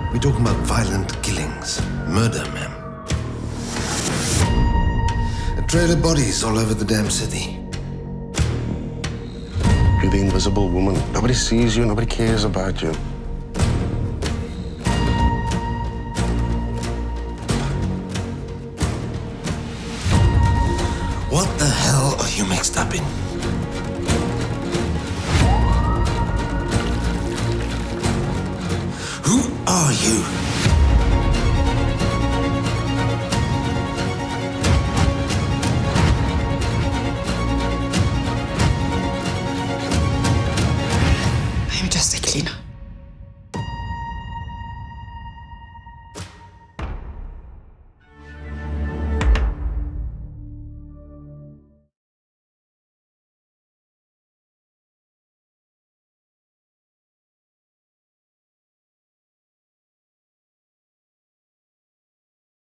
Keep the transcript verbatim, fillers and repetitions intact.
We're talking about violent killings, murder, ma'am. A trail of bodies all over the damn city. You're the invisible woman. Nobody sees you, nobody cares about you. What the hell are you mixed up in? Who are you?